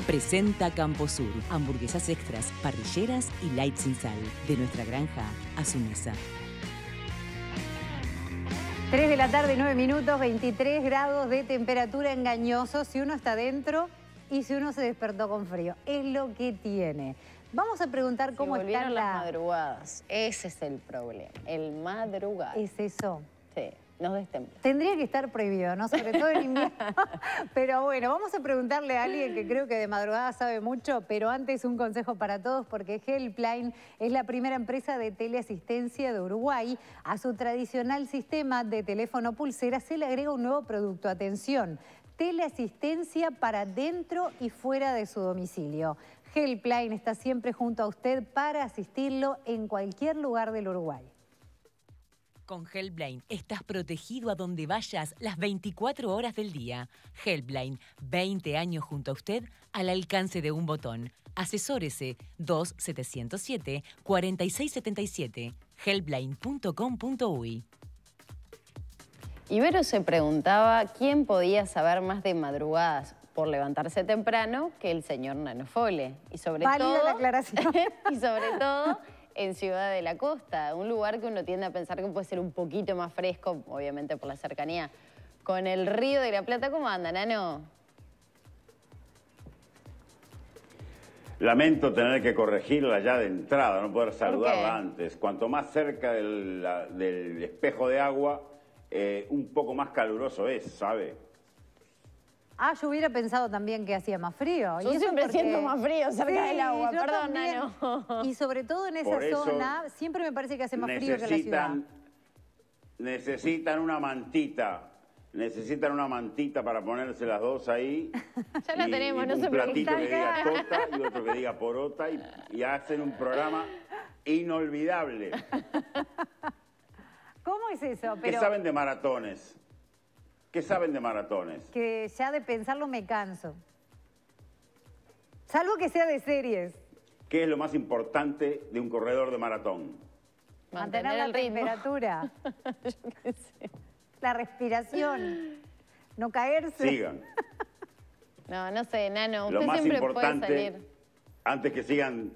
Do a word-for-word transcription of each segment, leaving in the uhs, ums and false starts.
Presenta Camposur. Hamburguesas extras, parrilleras y light sin sal. De nuestra granja a su mesa. tres de la tarde, nueve minutos, veintitrés grados de temperatura engañoso si uno está dentro y si uno se despertó con frío. Es lo que tiene. Vamos a preguntar cómo si volvieron están las la... madrugadas. Ese es el problema. El madrugar. Es eso. Sí, nos destempla. Tendría que estar prohibido, ¿no? Sobre todo en invierno. Pero bueno, vamos a preguntarle a alguien que creo que de madrugada sabe mucho, pero antes un consejo para todos, porque Helpline es la primera empresa de teleasistencia de Uruguay. A su tradicional sistema de teléfono pulsera se le agrega un nuevo producto. Atención, teleasistencia para dentro y fuera de su domicilio. Helpline está siempre junto a usted para asistirlo en cualquier lugar del Uruguay. Con Helpline estás protegido a donde vayas las veinticuatro horas del día. Helpline, veinte años junto a usted al alcance de un botón. Asesórese dos siete cero siete, cuatro seis siete siete. helpline punto com punto uy. Ibero se preguntaba quién podía saber más de madrugadas por levantarse temprano que el señor Nano Fole. Y sobre Válida todo, la aclaración. y sobre todo en Ciudad de la Costa, un lugar que uno tiende a pensar que puede ser un poquito más fresco, obviamente por la cercanía con el Río de la Plata. ¿Cómo anda, Nano? Lamento tener que corregirla ya de entrada, no poder saludarla qué? antes. Cuanto más cerca del, la, del espejo de agua, eh, un poco más caluroso es, ¿sabe? Ah, yo hubiera pensado también que hacía más frío. Yo y eso siempre porque... siento más frío cerca sí, del agua, yo perdón, también. Nano. Y sobre todo en esa Por eso zona, siempre me parece que hace más frío que en la ciudad. Necesitan una mantita, necesitan una mantita para ponerse las dos ahí. Ya la y, tenemos, y no un se platito preocupen. que diga tota y otro que diga porota y, y hacen un programa inolvidable. ¿Cómo es eso? ¿Qué Pero saben de maratones? ¿Qué saben de maratones? que ya de pensarlo me canso. Salvo que sea de series. ¿Qué es lo más importante de un corredor de maratón? Mantener, la el ritmo. temperatura. Yo qué sé. La respiración. No caerse. Sigan. No, no sé, Nano, Lo usted más siempre puede importante, salir. antes que sigan,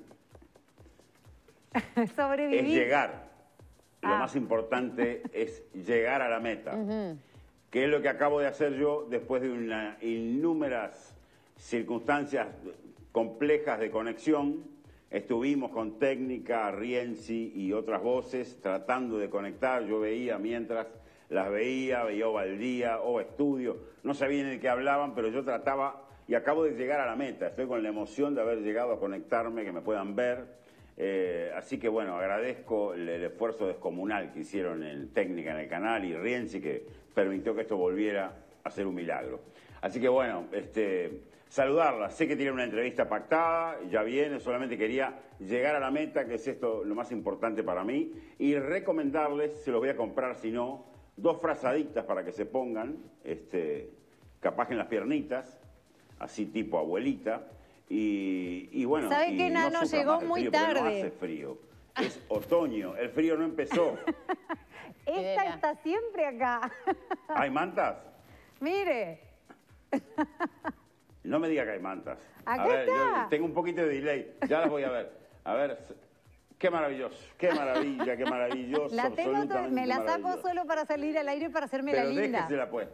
Sobrevivir. es llegar. Lo Ah. más importante es llegar a la meta. Uh-huh. Que es lo que acabo de hacer yo después de una innúmeras circunstancias complejas de conexión. Estuvimos con Técnica, Rienzi y otras voces tratando de conectar. Yo veía mientras las veía, veía Ovaldía, o Estudio. No sabía ni de qué hablaban, pero yo trataba y acabo de llegar a la meta. Estoy con la emoción de haber llegado a conectarme, que me puedan ver. Eh, así que bueno, agradezco el, el esfuerzo descomunal que hicieron en Técnica en el canal y Rienzi, que permitió que esto volviera a ser un milagro. Así que bueno, este, saludarla. Sé que tiene una entrevista pactada, ya viene, solamente quería llegar a la meta, que es esto lo más importante para mí, y recomendarles, se los voy a comprar si no, dos frazaditas para que se pongan, este, capaz en las piernitas, así tipo abuelita. Y, y bueno, ¿sabe qué, Nano? No llegó muy muy tarde. tarde. No hace frío, es otoño, el frío no empezó. Esta está siempre acá. ¿Hay mantas? Mire. No me diga que hay mantas. Acá a ver, está. Yo tengo un poquito de delay, ya las voy a ver. A ver, qué maravilloso, qué maravilla, qué maravilloso. La tengo, absolutamente me la saco maravilloso. solo para salir al aire y para hacerme Pero la linda. déjesela pues.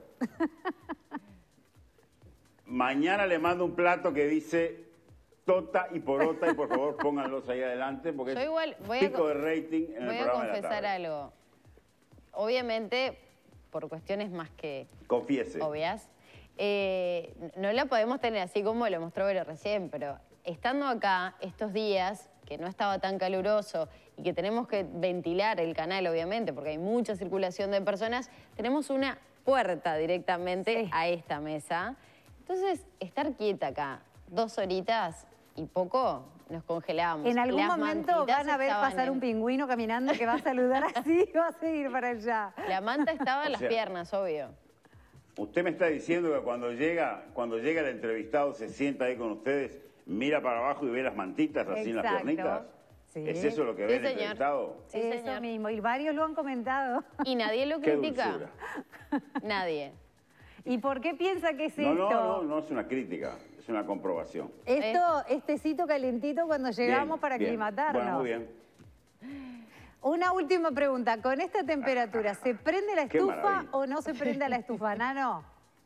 Mañana le mando un plato que dice tota y porota y por favor pónganlos ahí adelante porque Yo es igual voy pico a, de rating en voy el a programa de la confesar tarde. algo. Obviamente, por cuestiones más que Confiese. obvias, eh, no la podemos tener así como lo mostró Vero recién, pero estando acá estos días, que no estaba tan caluroso y que tenemos que ventilar el canal, obviamente, porque hay mucha circulación de personas, tenemos una puerta directamente Sí. a esta mesa. Entonces, estar quieta acá dos horitas y poco, nos congelamos. En algún Las momento mantitas van a ver estaban pasar en- un pingüino caminando que va a saludar así y va a seguir para allá. La manta estaba en O las sea, piernas, obvio. Usted me está diciendo que cuando llega, cuando llega el entrevistado se sienta ahí con ustedes, mira para abajo y ve las mantitas así en las Exacto. piernitas. Sí. ¿Es eso lo que Sí, ve el señor. entrevistado? Sí, Eso señor. mismo, y varios lo han comentado. Y nadie lo Qué critica. dulzura. Nadie. ¿Y por qué piensa que es no, esto? No, no, no es una crítica, es una comprobación. Esto, es tecito calentito cuando llegamos Bien, para bien. aclimatarnos. Bueno, muy bien. Una última pregunta. Con esta temperatura, ¿se prende la Qué estufa maravilla. o no se prende la estufa, Nano?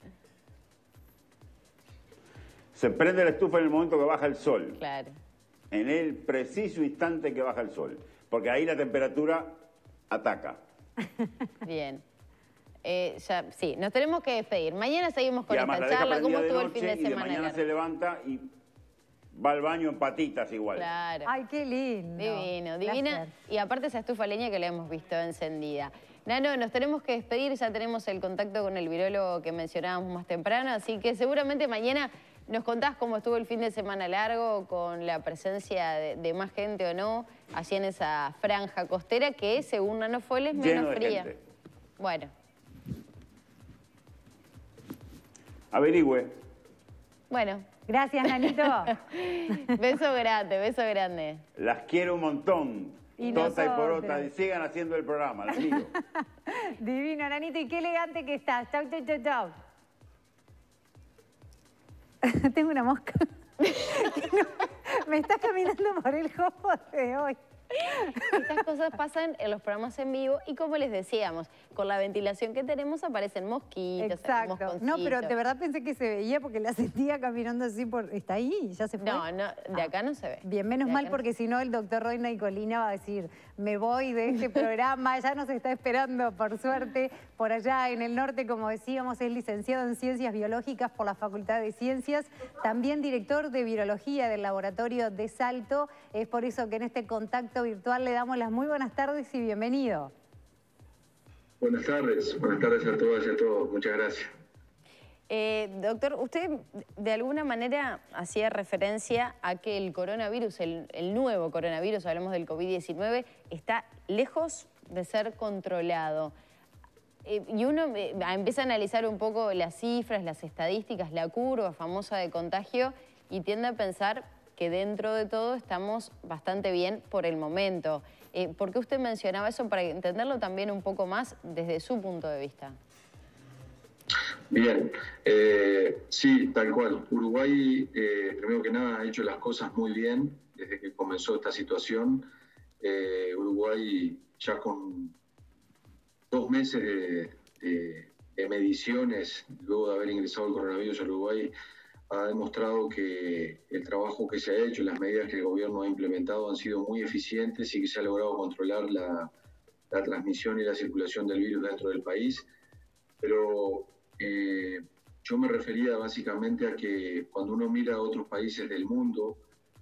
Se prende la estufa en el momento que baja el sol. Claro. En el preciso instante que baja el sol. Porque ahí la temperatura ataca. Bien. Eh, ya, sí, nos tenemos que despedir. Mañana seguimos con Y además esta la deja charla. ¿Cómo prendida de estuvo el fin noche de y de semana? mañana largo? se levanta y va al baño en patitas igual. Claro. Ay, qué lindo. Divino, divina. Placer. Y aparte esa estufa leña que la hemos visto encendida. Nano, nos tenemos que despedir, ya tenemos el contacto con el virólogo que mencionábamos más temprano, así que seguramente mañana nos contás cómo estuvo el fin de semana largo, con la presencia de, de más gente o no, allí en esa franja costera que, según Nano Foil, es Lleno menos de fría. gente. Bueno. Averigüe. Bueno. Gracias, Nanito. Beso grande, beso grande. Las quiero un montón. Y Tota y nosotros. porota. Y sigan haciendo el programa, las miro. Divino, Nanito. Y qué elegante que estás. Chau, chau, chau, chau. Tengo una mosca. No, me está caminando por el jopo de hoy. Estas cosas pasan en los programas en vivo y como les decíamos, con la ventilación que tenemos aparecen mosquitos, Exacto. No, pero de verdad pensé que se veía porque la sentía caminando así por... ¿Está ahí? ¿Ya se fue? No, no, de acá Ah. no se ve. Bien, menos De mal acá no porque si no el doctor Roy Nicolina va a decir, me voy de este programa, ya nos está esperando, por suerte, por allá en el norte, como decíamos, es licenciado en Ciencias Biológicas por la Facultad de Ciencias, también director de Virología del Laboratorio de Salto, es por eso que en este contacto virtual le damos las muy buenas tardes y bienvenido. Buenas tardes, buenas tardes a todas y a todos, muchas gracias. Eh, doctor, usted de alguna manera hacía referencia a que el coronavirus, el, el nuevo coronavirus, hablamos del COVID diecinueve, está lejos de ser controlado. Eh, y uno eh, empieza a analizar un poco las cifras, las estadísticas, la curva famosa de contagio y tiende a pensar que dentro de todo estamos bastante bien por el momento. Eh, ¿Por qué usted mencionaba eso? Para entenderlo también un poco más desde su punto de vista. Bien, eh, sí, tal cual. Uruguay, eh, primero que nada, ha hecho las cosas muy bien desde que comenzó esta situación. Eh, Uruguay ya con dos meses de, de, de mediciones, luego de haber ingresado el coronavirus a Uruguay, ha demostrado que el trabajo que se ha hecho, las medidas que el gobierno ha implementado han sido muy eficientes y que se ha logrado controlar la, la transmisión y la circulación del virus dentro del país. Pero eh, yo me refería básicamente a que cuando uno mira a otros países del mundo,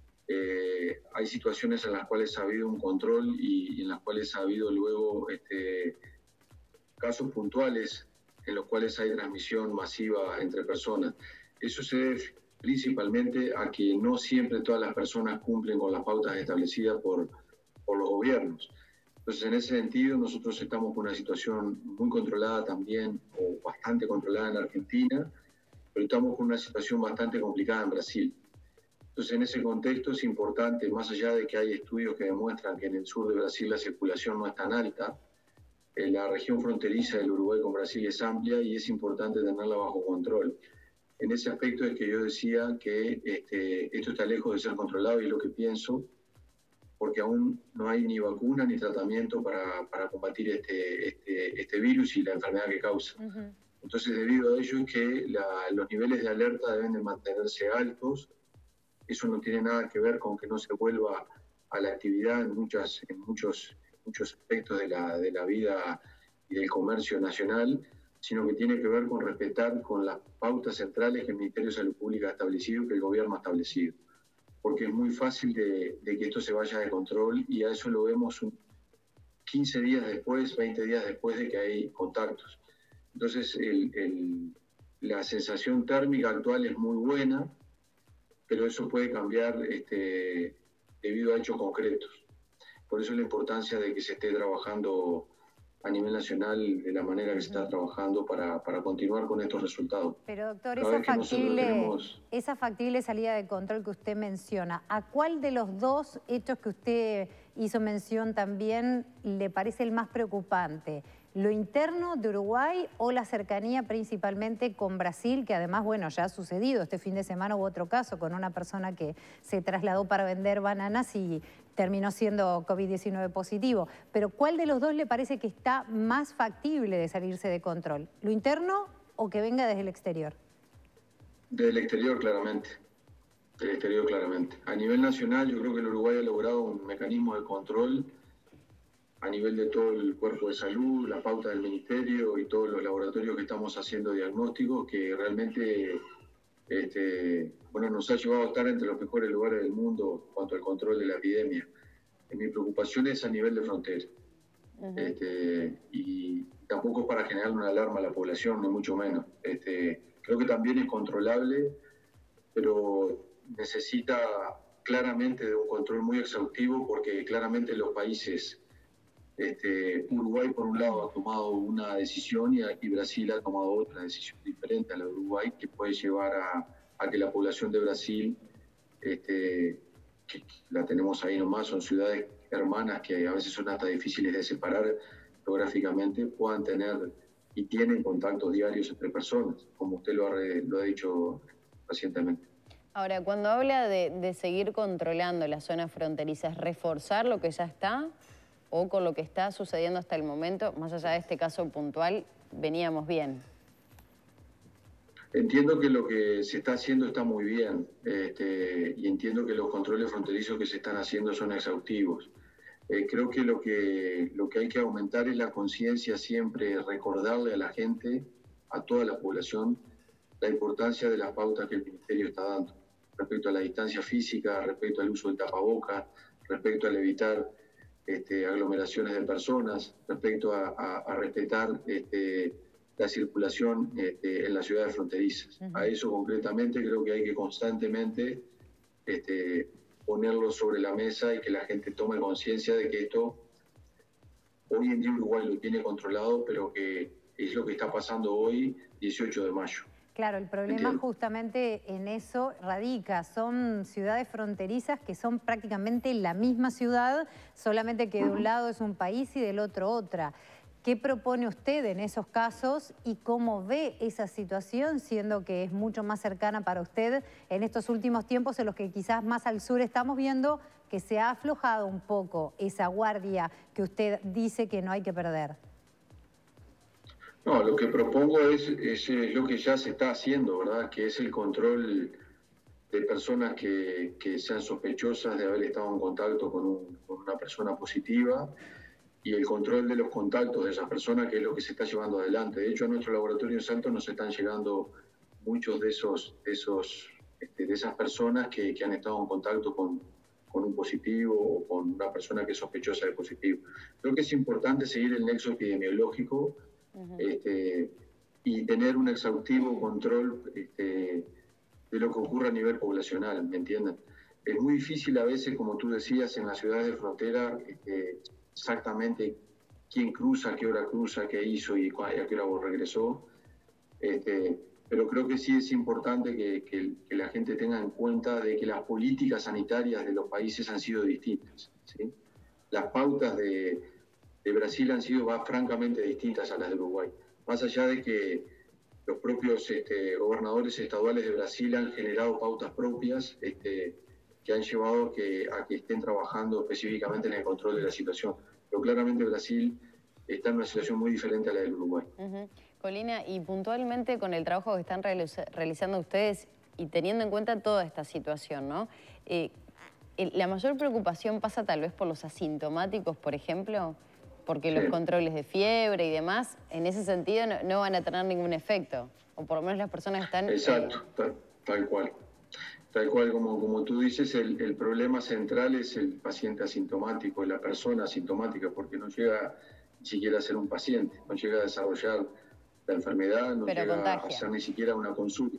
eh, hay situaciones en las cuales ha habido un control y, y en las cuales ha habido luego este, casos puntuales en los cuales hay transmisión masiva entre personas. Eso se debe principalmente a que no siempre todas las personas cumplen con las pautas establecidas por, por los gobiernos. Entonces, en ese sentido, nosotros estamos con una situación muy controlada también, o bastante controlada en Argentina, pero estamos con una situación bastante complicada en Brasil. Entonces, en ese contexto es importante, más allá de que hay estudios que demuestran que en el sur de Brasil la circulación no es tan alta, eh, la región fronteriza del Uruguay con Brasil es amplia y es importante tenerla bajo control. En ese aspecto es que yo decía que este, esto está lejos de ser controlado y es lo que pienso, porque aún no hay ni vacuna ni tratamiento para, para combatir este, este, este virus y la enfermedad que causa. Uh-huh. Entonces, debido a ello es que la, los niveles de alerta deben de mantenerse altos. Eso no tiene nada que ver con que no se vuelva a la actividad en, muchas, en muchos, muchos aspectos de la, de la vida y del comercio nacional, sino que tiene que ver con respetar con las pautas centrales que el Ministerio de Salud Pública ha establecido, que el gobierno ha establecido. Porque es muy fácil de, de que esto se vaya de control y a eso lo vemos un quince días después, veinte días después de que hay contactos. Entonces, el, el, la sensación térmica actual es muy buena, pero eso puede cambiar este, debido a hechos concretos. Por eso la importancia de que se esté trabajando a nivel nacional de la manera que se está trabajando para, para continuar con estos resultados. Pero doctor, esa factible, tenemos... esa factible salida de control que usted menciona, ¿a cuál de los dos hechos que usted hizo mención también le parece el más preocupante? ¿Lo interno de Uruguay o la cercanía principalmente con Brasil, que además, bueno, ya ha sucedido? Este fin de semana hubo otro caso con una persona que se trasladó para vender bananas y terminó siendo COVID diecinueve positivo. Pero ¿cuál de los dos le parece que está más factible de salirse de control? ¿Lo interno o que venga desde el exterior? Del exterior, claramente. Del exterior, claramente. A nivel nacional, yo creo que el Uruguay ha logrado un mecanismo de control a nivel de todo el cuerpo de salud, la pauta del ministerio y todos los laboratorios que estamos haciendo diagnósticos, que realmente este, bueno, nos ha llevado a estar entre los mejores lugares del mundo en cuanto al control de la epidemia. Y mi preocupación es a nivel de frontera. Uh-huh. este, y tampoco es para generar una alarma a la población, ni mucho menos. Este, creo que también es controlable, pero necesita claramente de un control muy exhaustivo, porque claramente los países... Este, Uruguay, por un lado, ha tomado una decisión y, y Brasil ha tomado otra decisión diferente a la de Uruguay, que puede llevar a, a que la población de Brasil, este, que la tenemos ahí nomás, son ciudades hermanas que a veces son hasta difíciles de separar geográficamente, puedan tener y tienen contactos diarios entre personas, como usted lo ha, lo ha dicho recientemente. Ahora, cuando habla de, de seguir controlando las zonas fronterizas, ¿reforzar lo que ya está? ¿O con lo que está sucediendo hasta el momento, más allá de este caso puntual, veníamos bien? Entiendo que lo que se está haciendo está muy bien, este, y entiendo que los controles fronterizos que se están haciendo son exhaustivos. Eh, creo que lo, que lo que hay que aumentar es la conciencia siempre, recordarle a la gente, a toda la población, la importancia de las pautas que el Ministerio está dando, respecto a la distancia física, respecto al uso del tapabocas, respecto al evitar Este, aglomeraciones de personas, respecto a, a, a respetar este, la circulación este, en las ciudades fronterizas. Uh-huh. A eso concretamente creo que hay que constantemente este, ponerlo sobre la mesa y que la gente tome conciencia de que esto, hoy en día Uruguay lo tiene controlado, pero que es lo que está pasando hoy, dieciocho de mayo. Claro, el problema ¿Entiendes? justamente en eso radica. Son ciudades fronterizas que son prácticamente la misma ciudad, solamente que de un lado es un país y del otro otra. ¿Qué propone usted en esos casos y cómo ve esa situación, siendo que es mucho más cercana para usted en estos últimos tiempos en los que quizás más al sur estamos viendo que se ha aflojado un poco esa guardia que usted dice que no hay que perder? No, lo que propongo es, es, es lo que ya se está haciendo, ¿verdad? Que es el control de personas que, que sean sospechosas de haber estado en contacto con, un, con una persona positiva y el control de los contactos de esas personas, que es lo que se está llevando adelante. De hecho, a nuestro laboratorio en Salto nos están llegando muchos de esos, de esos, este, de esas personas que, que han estado en contacto con, con un positivo o con una persona que es sospechosa de positivo. Creo que es importante seguir el nexo epidemiológico. Uh-huh. este, y tener un exhaustivo control este, de lo que ocurre a nivel poblacional, ¿me entienden? Es muy difícil a veces, como tú decías, en las ciudades de frontera, este, exactamente quién cruza, a qué hora cruza, qué hizo y a qué hora regresó, este, pero creo que sí es importante que, que, que la gente tenga en cuenta de que las políticas sanitarias de los países han sido distintas, ¿sí? Las pautas de de Brasil han sido va, francamente distintas a las de Uruguay. Más allá de que los propios este, gobernadores estaduales de Brasil han generado pautas propias este, que han llevado a que, a que estén trabajando específicamente en el control de la situación. Pero claramente Brasil está en una situación muy diferente a la del Uruguay. Uh-huh. Colina, y puntualmente con el trabajo que están realiza realizando ustedes y teniendo en cuenta toda esta situación, ¿no? Eh, ¿La mayor preocupación pasa tal vez por los asintomáticos, por ejemplo? Porque sí. Los controles de fiebre y demás, en ese sentido no, no van a tener ningún efecto. O por lo menos las personas están... Exacto, eh... tal, tal cual. Tal cual, como, como tú dices, el, el problema central es el paciente asintomático, la persona asintomática, porque no llega ni siquiera a ser un paciente, no llega a desarrollar la enfermedad, no Pero llega contagia. a hacer ni siquiera una consulta.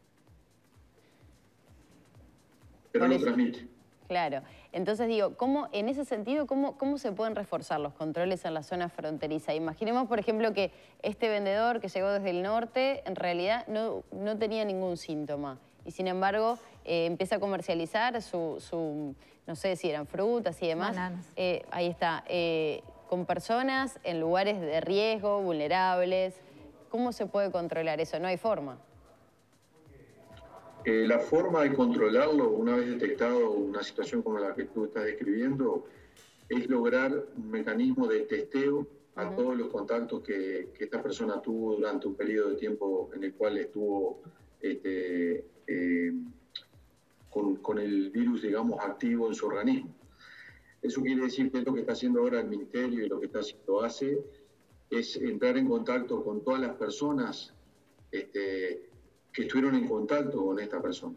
Pero lo transmite. Claro. Entonces digo, ¿cómo, en ese sentido, ¿cómo, ¿cómo se pueden reforzar los controles en la zona fronteriza? Imaginemos, por ejemplo, que este vendedor que llegó desde el norte en realidad no, no tenía ningún síntoma y sin embargo eh, empieza a comercializar su, su, no sé si eran frutas y demás. Bananas. Eh, ahí está. Eh, con personas en lugares de riesgo, vulnerables. ¿Cómo se puede controlar eso? No hay forma. Eh, la forma de controlarlo, una vez detectado una situación como la que tú estás describiendo, es lograr un mecanismo de testeo a uh-huh. todos los contactos que, que esta persona tuvo durante un periodo de tiempo en el cual estuvo este, eh, con, con el virus, digamos, activo en su organismo. Eso quiere decir que lo que está haciendo ahora el Ministerio y lo que está haciendo A C E es entrar en contacto con todas las personas este, que estuvieron en contacto con esta persona.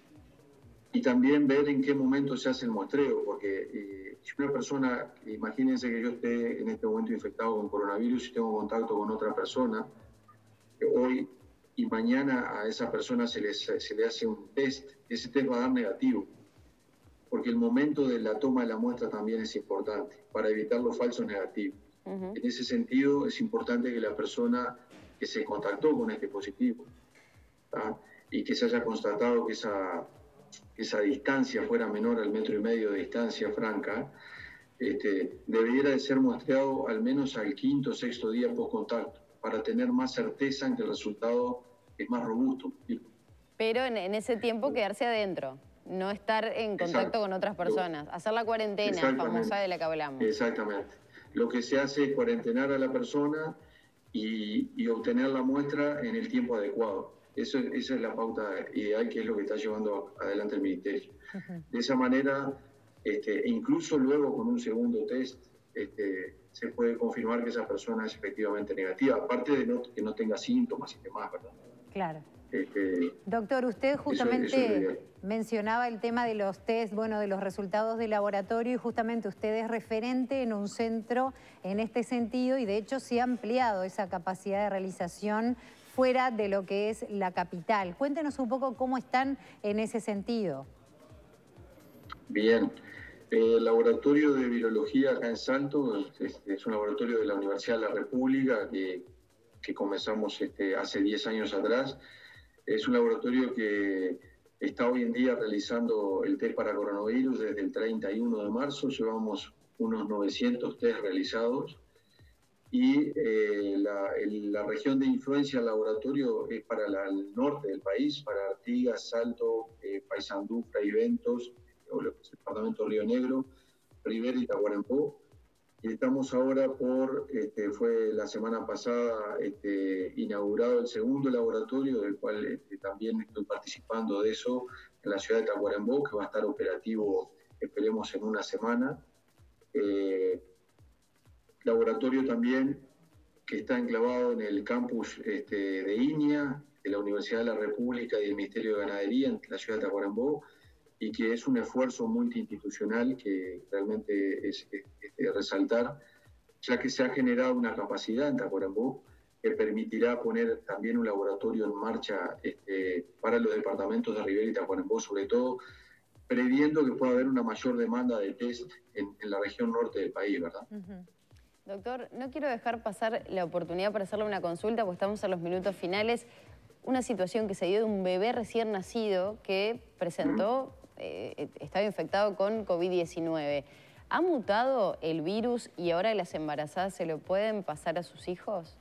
Y también ver en qué momento se hace el muestreo, porque eh, si una persona, imagínense que yo esté en este momento infectado con coronavirus y tengo contacto con otra persona, que hoy y mañana a esa persona se, les, se le hace un test, ese test va a dar negativo, porque el momento de la toma de la muestra también es importante, para evitar los falsos negativos. Uh-huh. En ese sentido, es importante que la persona que se contactó con este positivo, ¿tá? Y que se haya constatado que esa... esa distancia fuera menor al metro y medio de distancia franca, este, debería de ser muestreado al menos al quinto o sexto día post contacto, para tener más certeza en que el resultado es más robusto. Pero en, en ese tiempo quedarse adentro, no estar en contacto Exacto. con otras personas, hacer la cuarentena famosa de la que hablamos. Exactamente. Lo que se hace es cuarentenar a la persona y, y obtener la muestra en el tiempo adecuado. Eso, esa es la pauta ideal, que es lo que está llevando adelante el Ministerio. Uh-huh. De esa manera, este, incluso luego con un segundo test, este, se puede confirmar que esa persona es efectivamente negativa, aparte de no, que no tenga síntomas y demás, ¿verdad? Claro. Este, Doctor, usted justamente eso, eso mencionaba el tema de los test, bueno, de los resultados de laboratorio, y justamente usted es referente en un centro en este sentido, y de hecho se ha ampliado esa capacidad de realización fuera de lo que es la capital. Cuéntenos un poco cómo están en ese sentido. Bien. El laboratorio de virología acá en Salto es, es un laboratorio de la Universidad de la República que, que comenzamos este, hace diez años atrás. Es un laboratorio que está hoy en día realizando el test para coronavirus desde el treinta y uno de marzo. Llevamos unos novecientos test realizados. Y eh, la, el, la región de influencia del laboratorio es para la, el norte del país, para Artigas, Salto, eh, Paysandú, Fraiventos, o el departamento Río Negro, Rivera y Tacuarembó. Y estamos ahora por, este, fue la semana pasada este, inaugurado el segundo laboratorio, del cual este, también estoy participando de eso, en la ciudad de Tacuarembó, que va a estar operativo, esperemos, en una semana. Eh, Laboratorio también que está enclavado en el campus este, de Iña, de la Universidad de la República y del Ministerio de Ganadería en la ciudad de Tacuarembó, y que es un esfuerzo multiinstitucional que realmente es, es, es de resaltar, ya que se ha generado una capacidad en Tacuarembó que permitirá poner también un laboratorio en marcha este, para los departamentos de Rivera y Tacuarembó, sobre todo previendo que pueda haber una mayor demanda de test en, en la región norte del país, ¿verdad? Uh-huh. Doctor, no quiero dejar pasar la oportunidad para hacerle una consulta, porque estamos en los minutos finales. Una situación que se dio de un bebé recién nacido que presentó, eh, estaba infectado con COVID diecinueve. ¿Ha mutado el virus y ahora las embarazadas se lo pueden pasar a sus hijos?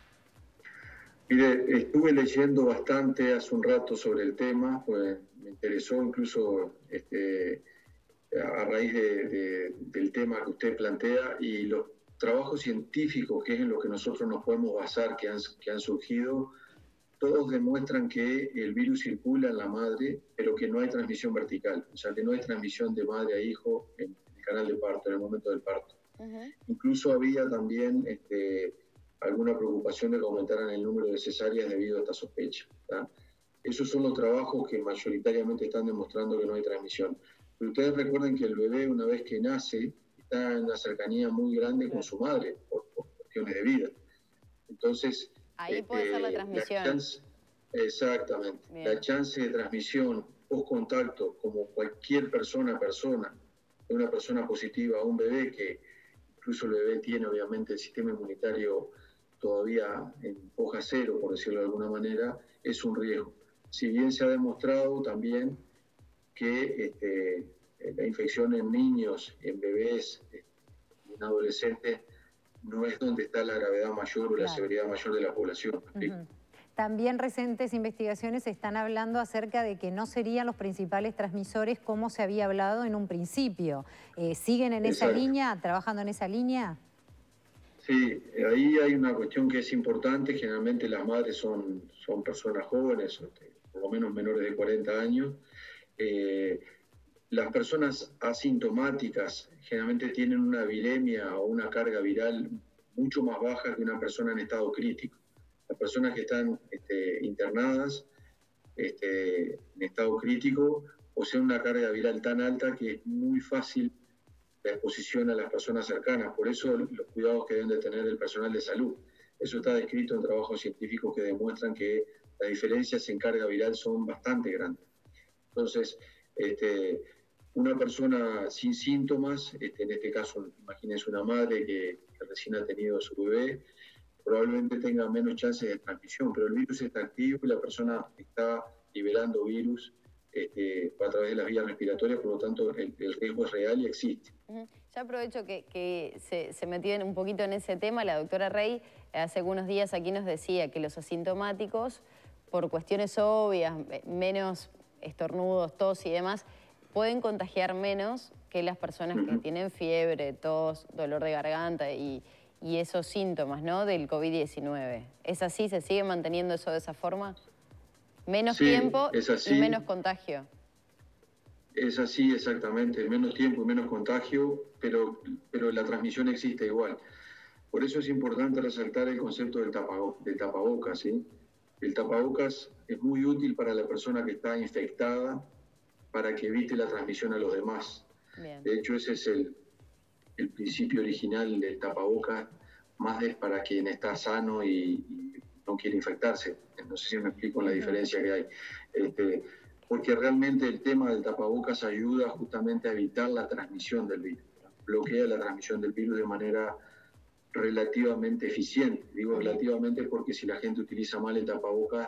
Mire, estuve leyendo bastante hace un rato sobre el tema, pues me interesó incluso este, a raíz de, de, del tema que usted plantea, y los trabajos científicos, que es en lo que nosotros nos podemos basar, que han, que han surgido, todos demuestran que el virus circula en la madre, pero que no hay transmisión vertical, o sea, que no hay transmisión de madre a hijo en el canal de parto, en el momento del parto. Uh-huh. Incluso había también este, alguna preocupación de que aumentaran el número de cesáreas debido a esta sospecha, ¿tá? Esos son los trabajos que mayoritariamente están demostrando que no hay transmisión. Pero ustedes recuerden que el bebé, una vez que nace, está en una cercanía muy grande con su madre, por, por cuestiones de vida. Entonces, ahí este, puede ser la transmisión. La chance, exactamente. Bien. La chance de transmisión post-contacto, como cualquier persona a persona, de una persona positiva a un bebé, que incluso el bebé tiene obviamente el sistema inmunitario todavía en hoja cero, por decirlo de alguna manera, es un riesgo. Si bien se ha demostrado también que este, la infección en niños, en bebés, en adolescentes, no es donde está la gravedad mayor o la Claro. severidad mayor de la población. ¿Me explico? Ujú. También recientes investigaciones están hablando acerca de que no serían los principales transmisores como se había hablado en un principio. Eh, ¿Siguen en esa Exacto. línea, trabajando en esa línea? Sí, ahí hay una cuestión que es importante. Generalmente las madres son, son personas jóvenes, este, por lo menos menores de cuarenta años. Eh, las personas asintomáticas generalmente tienen una viremia o una carga viral mucho más baja que una persona en estado crítico. Las personas que están este, internadas este, en estado crítico poseen una carga viral tan alta que es muy fácil la exposición a las personas cercanas. Por eso los cuidados que deben de tener el personal de salud. Eso está descrito en trabajos científicos que demuestran que las diferencias en carga viral son bastante grandes. Entonces, este, una persona sin síntomas, este, en este caso, imagínense una madre que, que recién ha tenido a su bebé, probablemente tenga menos chances de transmisión, pero el virus está activo y la persona está liberando virus este, a través de las vías respiratorias, por lo tanto el, el riesgo es real y existe. Uh-huh. Ya aprovecho que, que se, se metió un poquito en ese tema. La doctora Rey hace algunos días aquí nos decía que los asintomáticos, por cuestiones obvias, menos estornudos, tos y demás, pueden contagiar menos que las personas uh-huh. que tienen fiebre, tos, dolor de garganta y, y esos síntomas, ¿no?, del COVID diecinueve. ¿Es así? ¿Se sigue manteniendo eso de esa forma? Menos sí, tiempo y menos contagio. Es así, exactamente. Menos tiempo y menos contagio, pero, pero la transmisión existe igual. Por eso es importante resaltar el concepto del, tapaboc del tapabocas, ¿sí? El tapabocas es muy útil para la persona que está infectada para que evite la transmisión a los demás. Bien. De hecho, ese es el, el principio original del tapabocas, más es para quien está sano y, y no quiere infectarse. No sé si me explico la diferencia que hay. Este, porque realmente el tema del tapabocas ayuda justamente a evitar la transmisión del virus. Bloquea la transmisión del virus de manera relativamente eficiente. Digo relativamente porque si la gente utiliza mal el tapabocas,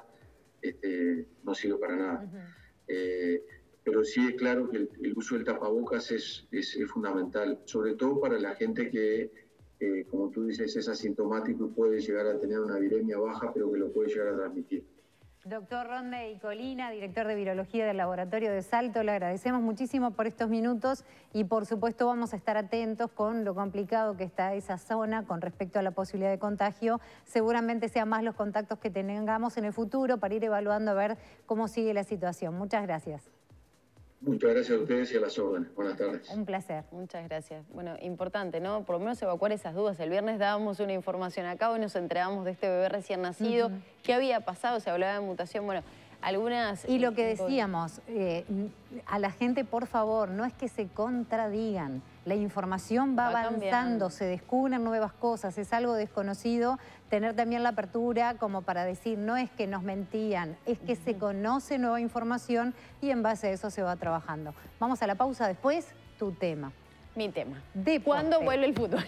este, no sirve para nada. Uh-huh. eh, pero sí es claro que el, el uso del tapabocas es, es, es fundamental, sobre todo para la gente que, eh, como tú dices, es asintomático y puede llegar a tener una viremia baja, pero que lo puede llegar a transmitir. Doctor Rodney Colina, director de Virología del Laboratorio de Salto, le agradecemos muchísimo por estos minutos y por supuesto vamos a estar atentos con lo complicado que está esa zona con respecto a la posibilidad de contagio. Seguramente sean más los contactos que tengamos en el futuro para ir evaluando a ver cómo sigue la situación. Muchas gracias. Muchas gracias a ustedes y a las órdenes. Buenas tardes. Un placer. Muchas gracias. Bueno, importante, ¿no? Por lo menos evacuar esas dudas. El viernes dábamos una información acá, hoy nos enterábamos de este bebé recién nacido. Uh-huh. ¿Qué había pasado? Se hablaba de mutación. Bueno, algunas... Y lo que decíamos, eh, a la gente, por favor, no es que se contradigan. La información va, va avanzando, cambiando. Se descubren nuevas cosas, es algo desconocido. Tener también la apertura como para decir, no es que nos mentían, es que uh-huh. se conoce nueva información y en base a eso se va trabajando. Vamos a la pausa después, tu tema. Mi tema. Deporte. ¿Cuándo vuelve el fútbol?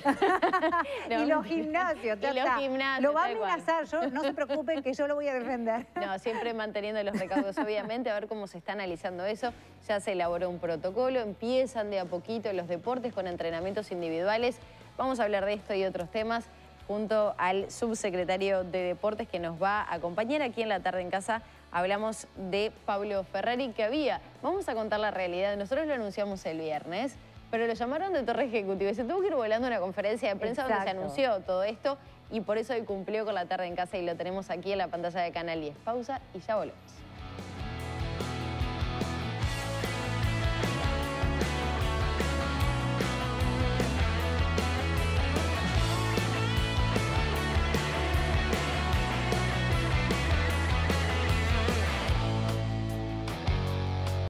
No. Y los gimnasios. Y los gimnasios. Lo va a amenazar, yo, no se preocupen que yo lo voy a defender. No, siempre manteniendo los recaudos, obviamente, a ver cómo se está analizando eso. Ya se elaboró un protocolo, empiezan de a poquito los deportes con entrenamientos individuales. Vamos a hablar de esto y otros temas junto al subsecretario de Deportes que nos va a acompañar aquí en La Tarde en Casa. Hablamos de Pablo Ferrari, que había, vamos a contar la realidad, nosotros lo anunciamos el viernes, pero lo llamaron de Torre Ejecutiva y se tuvo que ir volando a una conferencia de prensa Exacto. donde se anunció todo esto y por eso hoy cumplió con La Tarde en Casa y lo tenemos aquí en la pantalla de Canal diez. Pausa y ya volvemos.